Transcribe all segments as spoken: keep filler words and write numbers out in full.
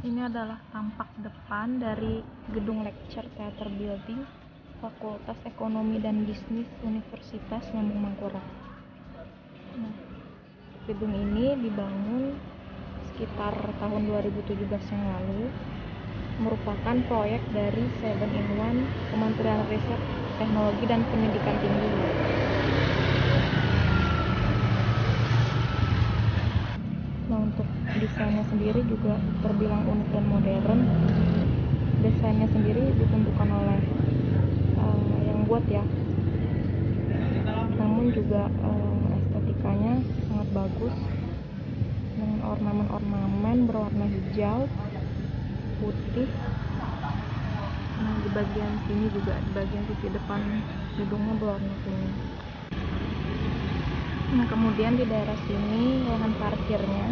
Ini adalah tampak depan dari gedung lecture Theater Building Fakultas Ekonomi dan Bisnis Universitas Lambung Mangkurat. Nah, gedung ini dibangun sekitar tahun dua ribu tujuh belas yang lalu, merupakan proyek dari seven in one Kementerian Riset, Teknologi dan Pendidikan Tinggi. Nah, untuk desainnya sendiri juga terbilang unik dan modern. Desainnya sendiri ditentukan oleh uh, yang buat ya, namun juga uh, estetikanya sangat bagus dengan ornamen-ornamen berwarna hijau, putih. Nah, di bagian sini juga, di bagian sisi depan gedungnya berwarna kuning. Nah, kemudian di daerah sini lahan parkirnya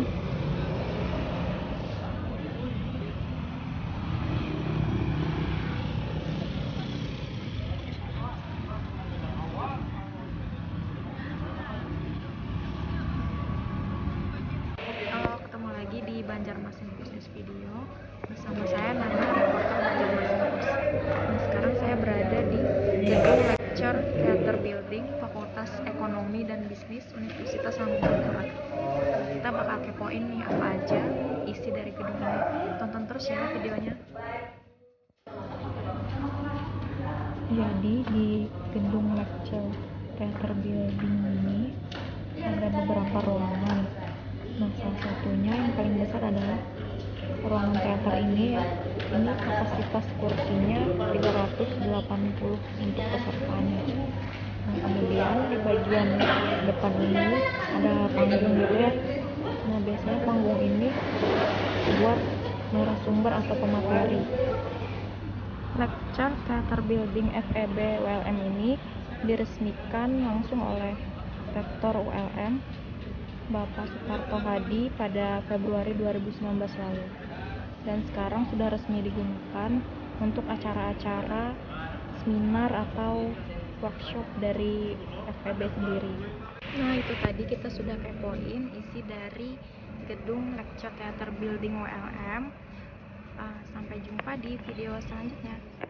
Halo, ketemu lagi di Banjarmasin Business Video bersama saya Nana, reporter Banjarmasin News. Nah, sekarang saya berada di gedung lecture Theater Building Fakultas Ekonomi dan Bisnis Universitas Lambung Mangkurat. Kita bakal kepoin nih apa aja isi dari gedung ini. Tonton terus ya videonya. Jadi di gedung lecture Theater Building ini ada beberapa ruangan. Nah, salah satunya yang paling besar adalah ruangan teater ini ya. Ini kapasitas kursinya tiga ratus delapan puluh untuk pesertanya. Nah, kemudian di bagian depan ini ada panggung gitu ya. Nah, biasanya panggung ini buat narasumber atau pemateri. Lecture Theater Building F E B U L M ini diresmikan langsung oleh Rektor U L M Bapak Suparto Hadi pada Februari dua ribu sembilan belas lalu, dan sekarang sudah resmi digunakan untuk acara-acara seminar atau workshop dari F E B sendiri. Nah, itu tadi kita sudah kepoin isi dari gedung Lecture Theater Building U L M. Uh, sampai jumpa di video selanjutnya.